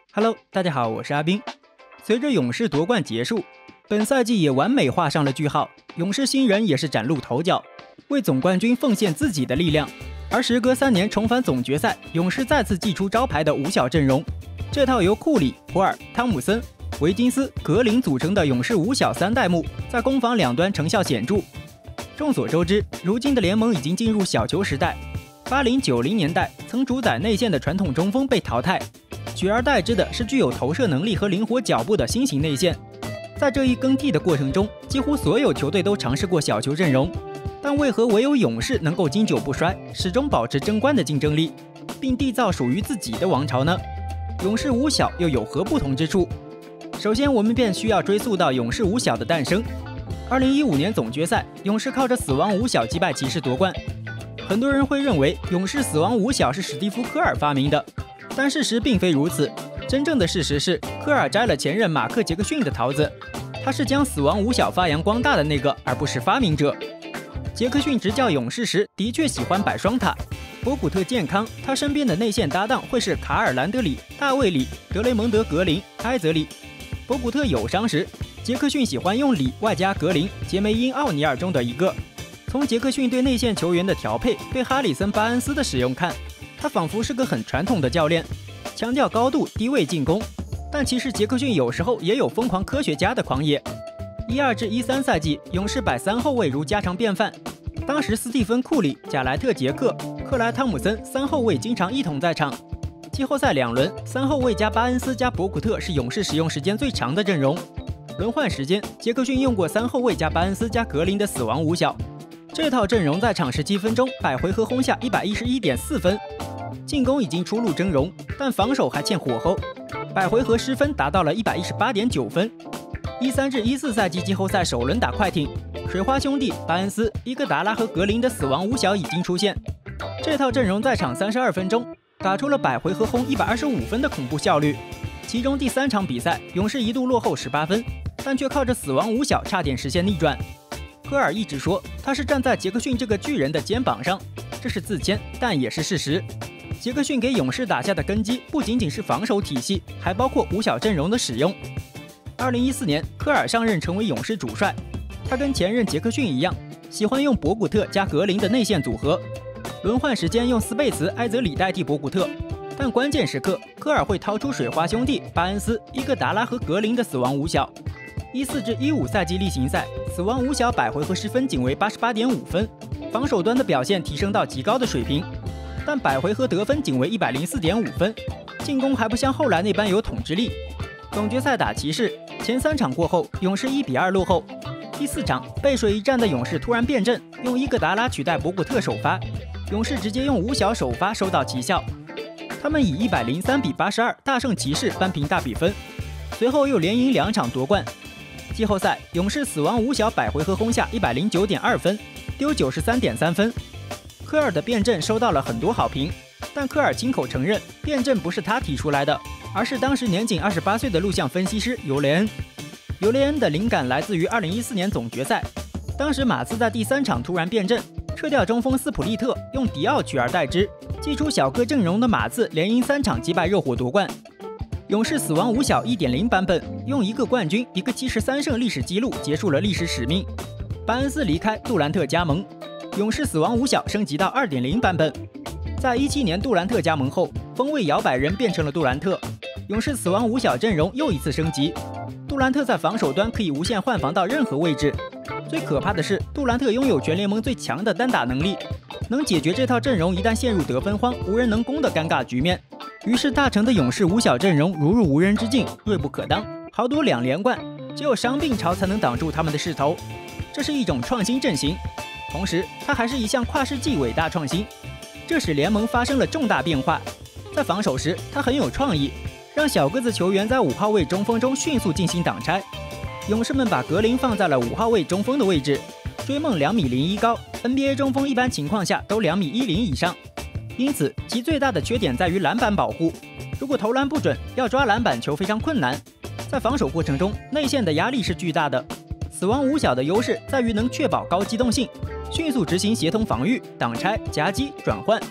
Hello， 大家好，我是阿斌。随着勇士夺冠结束，本赛季也完美画上了句号。勇士新人也是崭露头角，为总冠军奉献自己的力量。而时隔3年重返总决赛，勇士再次祭出招牌的五小阵容。这套由库里、普尔、汤姆森、维金斯、格林组成的勇士五小三代目，在攻防两端成效显著。众所周知，如今的联盟已经进入小球时代。80、90年代曾主宰内线的传统中锋被淘汰，取而代之的是具有投射能力和灵活脚步的新型内线。在这一更替的过程中，几乎所有球队都尝试过小球阵容，但为何唯有勇士能够经久不衰，始终保持争冠的竞争力，并缔造属于自己的王朝呢？勇士五小又有何不同之处？首先，我们便需要追溯到勇士五小的诞生。2015年总决赛，勇士靠着死亡五小击败骑士夺冠。很多人会认为勇士死亡五小是史蒂夫·科尔发明的，但事实并非如此。真正的事实是，科尔摘了前任马克·杰克逊的桃子，他是将死亡五小发扬光大的那个，而不是发明者。杰克逊执教勇士时的确喜欢摆双塔，博古特健康，他身边的内线搭档会是卡尔·兰德里、大卫·里、德雷蒙德·格林、埃泽里。博古特有伤时，杰克逊喜欢用里外加格林，杰梅因·奥尼尔中的一个。从杰克逊对内线球员的调配，对哈里森·巴恩斯的使用看，他仿佛是个很传统的教练，强调高度低位进攻。但其实杰克逊有时候也有疯狂科学家的狂野。12至13赛季，勇士摆3后卫如家常便饭。当时斯蒂芬·库里、贾莱特·杰克、克莱·汤姆森3后卫经常一同在场。季后赛2轮，3后卫加巴恩斯加博古特是勇士使用时间最长的阵容。轮换时间，杰克逊用过3后卫加巴恩斯加格林的死亡五小。这套阵容在场17分钟100回合轰下111.4分，进攻已经初露峥嵘，但防守还欠火候，100回合失分达到了118.9分。13至14赛季季后赛首轮打快艇，水花兄弟、巴恩斯、伊戈达拉和格林的死亡五小已经出现。这套阵容在场32分钟打出了100回合轰125分的恐怖效率。其中第3场比赛，勇士一度落后18分，但却靠着死亡五小差点实现逆转。科尔一直说他是站在杰克逊这个巨人的肩膀上，这是自谦，但也是事实。杰克逊给勇士打下的根基不仅仅是防守体系，还包括五小阵容的使用。2014年，科尔上任成为勇士主帅，他跟前任杰克逊一样，喜欢用博古特加格林的内线组合，轮换时间用斯贝茨、埃泽里代替博古特，但关键时刻，科尔会掏出水花兄弟、巴恩斯、伊戈达拉和格林的死亡五小。14至15赛季例行赛，死亡五小100回合失分仅为88.5分，防守端的表现提升到极高的水平，但100回合得分仅为104.5分，进攻还不像后来那般有统治力。总决赛打骑士，前3场过后，勇士1比2落后。第4场，背水一战的勇士突然变阵，用伊戈达拉取代博古特首发，勇士直接用五小首发收到奇效，他们以103比82大胜骑士，扳平大比分，随后又连赢2场夺冠。季后赛，勇士死亡五小100回合轰下109.2分，丢93.3分。科尔的变阵收到了很多好评，但科尔亲口承认，变阵不是他提出来的，而是当时年仅28岁的录像分析师尤雷恩。尤雷恩的灵感来自于2014年总决赛，当时马刺在第3场突然变阵，撤掉中锋斯普利特，用迪奥取而代之，祭出小个阵容的马刺连赢3场击败热火夺冠。勇士死亡五小 1.0 版本用一个冠军、一个73胜历史纪录结束了历史使命。巴恩斯离开，杜兰特加盟，勇士死亡五小升级到 2.0 版本。在17年杜兰特加盟后，锋卫摇摆人变成了杜兰特，勇士死亡五小阵容又一次升级。杜兰特在防守端可以无限换防到任何位置，最可怕的是杜兰特拥有全联盟最强的单打能力，能解决这套阵容一旦陷入得分荒、无人能攻的尴尬局面。于是大成的勇士五小阵容如入无人之境，锐不可当，豪夺2连冠，只有伤病潮才能挡住他们的势头。这是一种创新阵型，同时它还是一项跨世纪伟大创新，这使联盟发生了重大变化。在防守时，他很有创意，让小个子球员在5号位中锋中迅速进行挡拆。勇士们把格林放在了5号位中锋的位置，追梦2.01米高 ，NBA 中锋一般情况下都2.10米以上。因此，其最大的缺点在于篮板保护。如果投篮不准，要抓篮板球非常困难。在防守过程中，内线的压力是巨大的。死亡五小的优势在于能确保高机动性，迅速执行协同防御、挡拆、夹击、转换。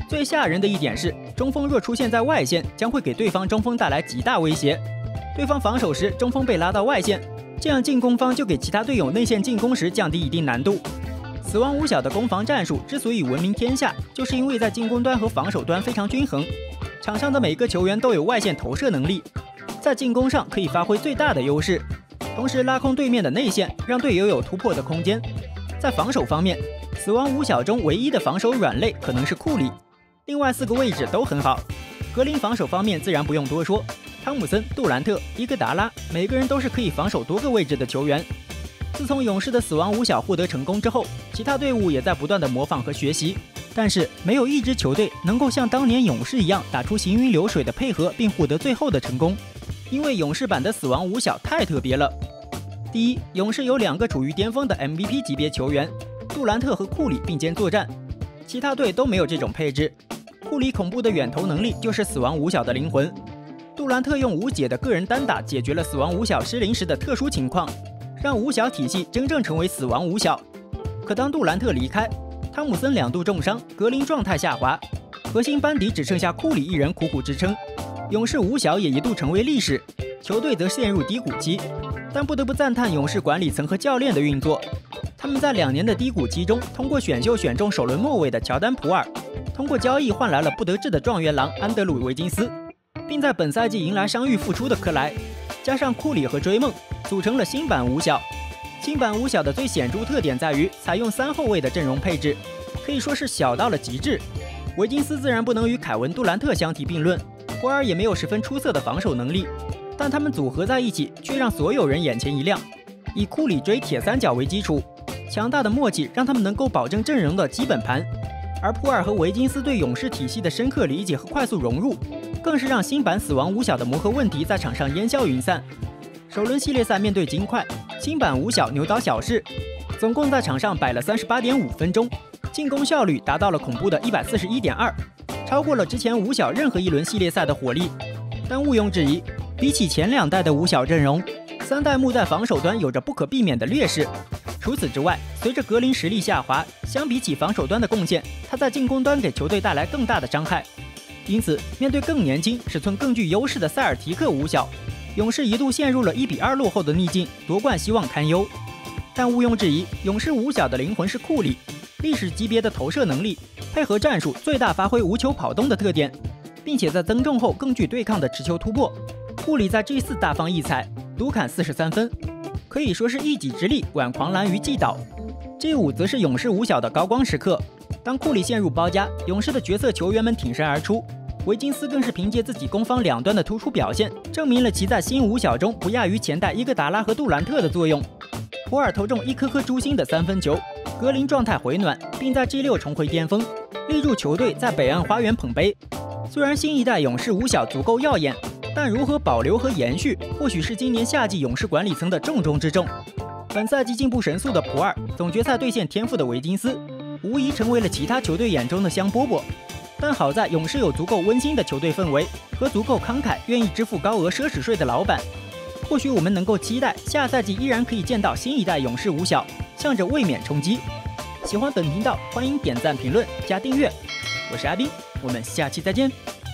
最吓人的一点是，中锋若出现在外线，将会给对方中锋带来极大威胁。对方防守时，中锋被拉到外线，这样进攻方就给其他队友内线进攻时降低一定难度。死亡五小的攻防战术之所以闻名天下，就是因为在进攻端和防守端非常均衡，场上的每个球员都有外线投射能力，在进攻上可以发挥最大的优势，同时拉空对面的内线，让队友有突破的空间。在防守方面，死亡五小中唯一的防守软肋可能是库里，另外4个位置都很好。格林防守方面自然不用多说，汤姆森、杜兰特、伊戈达拉，每个人都是可以防守多个位置的球员。自从勇士的死亡五小获得成功之后，其他队伍也在不断的模仿和学习，但是没有一支球队能够像当年勇士一样打出行云流水的配合，并获得最后的成功。因为勇士版的死亡五小太特别了。第一，勇士有2个处于巅峰的 MVP 级别球员，杜兰特和库里并肩作战，其他队都没有这种配置。库里恐怖的远投能力就是死亡五小的灵魂，杜兰特用无解的个人单打解决了死亡五小失灵时的特殊情况，让五小体系真正成为死亡五小。可当杜兰特离开，汤姆森2度重伤，格林状态下滑，核心班底只剩下库里一人苦苦支撑，勇士五小也一度成为历史，球队则陷入低谷期。但不得不赞叹勇士管理层和教练的运作，他们在2年的低谷期中，通过选秀选中首轮末尾的乔丹·普尔，通过交易换来了不得志的状元郎安德鲁·维金斯，并在本赛季迎来伤愈复出的克莱，加上库里和追梦，组成了新版五小。新版五小的最显著特点在于采用3后卫的阵容配置，可以说是小到了极致。维金斯自然不能与凯文·杜兰特相提并论，普尔也没有十分出色的防守能力，但他们组合在一起却让所有人眼前一亮。以库里追铁三角为基础，强大的默契让他们能够保证阵容的基本盘，而普尔和维金斯对勇士体系的深刻理解和快速融入，更是让新版死亡五小的磨合问题在场上烟消云散。首轮系列赛面对金块，新版五小牛刀小试，总共在场上摆了38.5分钟，进攻效率达到了恐怖的141.2%，超过了之前五小任何一轮系列赛的火力。但毋庸置疑，比起前2代的五小阵容，3代目在防守端有着不可避免的劣势。除此之外，随着格林实力下滑，相比起防守端的贡献，他在进攻端给球队带来更大的伤害。因此，面对更年轻、尺寸更具优势的塞尔提克五小，勇士一度陷入了1-2落后的逆境，夺冠希望堪忧。但毋庸置疑，勇士五小的灵魂是库里，历史级别的投射能力，配合战术最大发挥无球跑动的特点，并且在增重后更具对抗的持球突破。库里在 G4 大放异彩，独砍43分，可以说是一己之力挽狂澜于既倒。G5 则是勇士五小的高光时刻，当库里陷入包夹，勇士的角色球员们挺身而出，维金斯更是凭借自己攻防两端的突出表现，证明了其在新五小中不亚于前代伊戈达拉和杜兰特的作用。普尔投中一颗颗诛心的3分球，格林状态回暖，并在 G6 重回巅峰，力助球队在北岸花园捧杯。虽然新一代勇士五小足够耀眼，但如何保留和延续，或许是今年夏季勇士管理层的重中之重。本赛季进步神速的普尔，总决赛兑现天赋的维金斯，无疑成为了其他球队眼中的香饽饽。但好在勇士有足够温馨的球队氛围和足够慷慨、愿意支付高额奢侈税的老板。或许我们能够期待下赛季依然可以见到新一代勇士五小向着卫冕冲击。喜欢本频道，欢迎点赞、评论、加订阅。我是阿斌，我们下期再见。